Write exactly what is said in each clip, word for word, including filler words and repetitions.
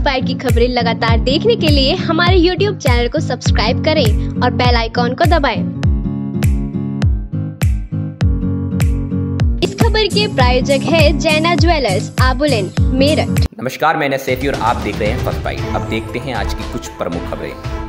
Bite की खबरें लगातार देखने के लिए हमारे यूट्यूब चैनल को सब्सक्राइब करें और बेल आइकॉन को दबाएं। इस खबर के प्रायोजक है जैना ज्वेलर्स, आबुलेन, मेरठ। नमस्कार, मैं सैफी और आप देख रहे हैं फर्स्ट बाइट। अब देखते हैं आज की कुछ प्रमुख खबरें।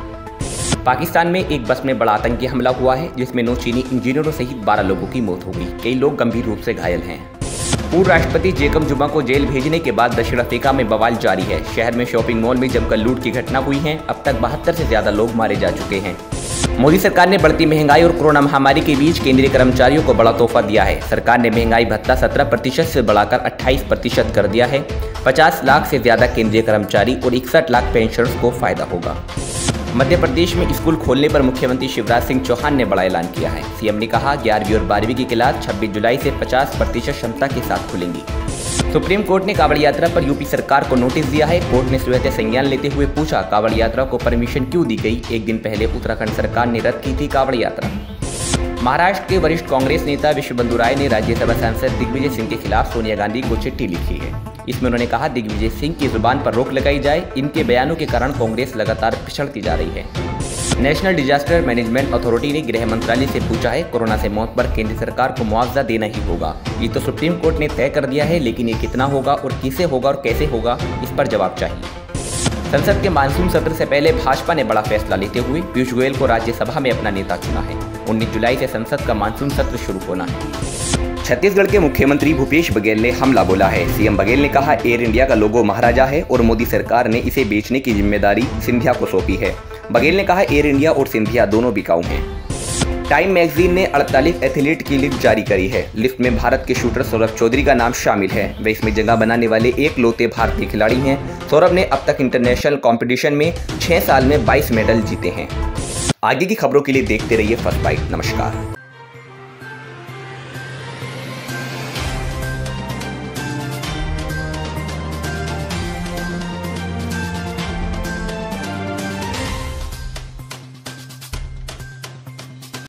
पाकिस्तान में एक बस में बड़ा आतंकी हमला हुआ है, जिसमें नौ चीनी इंजीनियरों सहित बारह लोगों की मौत हो गई। कई लोग गंभीर रूप से घायल हैं। पूर्व राष्ट्रपति जेकब जुमा को जेल भेजने के बाद दक्षिण अफ्रीका में बवाल जारी है। शहर में शॉपिंग मॉल में जमकर लूट की घटना हुई है। अब तक बहत्तर से ज्यादा लोग मारे जा चुके हैं। मोदी सरकार ने बढ़ती महंगाई और कोरोना महामारी के बीच केंद्रीय कर्मचारियों को बड़ा तोहफा दिया है। सरकार ने महंगाई भत्ता सत्रह प्रतिशत से बढ़ाकर अट्ठाईस प्रतिशत कर दिया है। पचास लाख से ज्यादा केंद्रीय कर्मचारी और इकसठ लाख पेंशनर्स को फायदा होगा। मध्य प्रदेश में स्कूल खोलने पर मुख्यमंत्री शिवराज सिंह चौहान ने बड़ा ऐलान किया है। सीएम ने कहा, ग्यारहवीं और बारहवीं की क्लास छब्बीस जुलाई से पचास प्रतिशत क्षमता के साथ खुलेंगी। सुप्रीम कोर्ट ने कांवड़ यात्रा पर यूपी सरकार को नोटिस दिया है। कोर्ट ने स्वतः संज्ञान लेते हुए पूछा, कांवड़ यात्रा को परमिशन क्यों दी गई? एक दिन पहले उत्तराखंड सरकार ने रद्द की थी कांवड़ यात्रा। महाराष्ट्र के वरिष्ठ कांग्रेस नेता विश्वबंधु राय ने राज्यसभा सांसद दिग्विजय सिंह के खिलाफ सोनिया गांधी को चिट्ठी लिखी है। इसमें उन्होंने कहा, दिग्विजय सिंह की जुबान पर रोक लगाई जाए। इनके बयानों के कारण कांग्रेस लगातार पिछड़ती जा रही है। नेशनल डिजास्टर मैनेजमेंट अथॉरिटी ने गृह मंत्रालय से पूछा है, कोरोना से मौत पर केंद्र सरकार को मुआवजा देना ही होगा। ये तो सुप्रीम कोर्ट ने तय कर दिया है, लेकिन ये कितना होगा और किसे होगा और कैसे होगा, इस पर जवाब चाहिए। संसद के मानसून सत्र से पहले भाजपा ने बड़ा फैसला लेते हुए पीयूष गोयल को राज्यसभा में अपना नेता चुना है। उन्नीस जुलाई से संसद का मानसून सत्र शुरू होना है। छत्तीसगढ़ के मुख्यमंत्री भूपेश बघेल ने हमला बोला है। सीएम बघेल ने कहा, एयर इंडिया का लोगो महाराजा है और मोदी सरकार ने इसे बेचने की जिम्मेदारी सिंधिया को सौंपी है। बघेल ने कहा, एयर इंडिया और सिंधिया दोनों बिकाऊ हैं। टाइम मैगजीन ने अड़तालीस एथलीट की लिस्ट जारी करी है। लिस्ट में भारत के शूटर सौरभ चौधरी का नाम शामिल है। वे इसमें जगह बनाने वाले एक लौते भारतीय खिलाड़ी हैं। सौरभ ने अब तक इंटरनेशनल कंपटीशन में छह साल में बाईस मेडल जीते हैं। आगे की खबरों के लिए देखते रहिए फर्स्ट बाइट। नमस्कार।